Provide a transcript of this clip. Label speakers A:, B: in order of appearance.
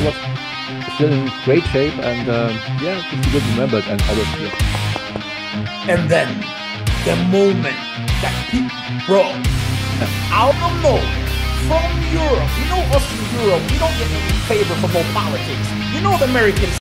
A: was still in great shape, and yeah, just good remembered and always here.
B: And then the moment that he brought out of nowhere from Europe. You know us in Europe, we don't get any favor for no politics. You know the Americans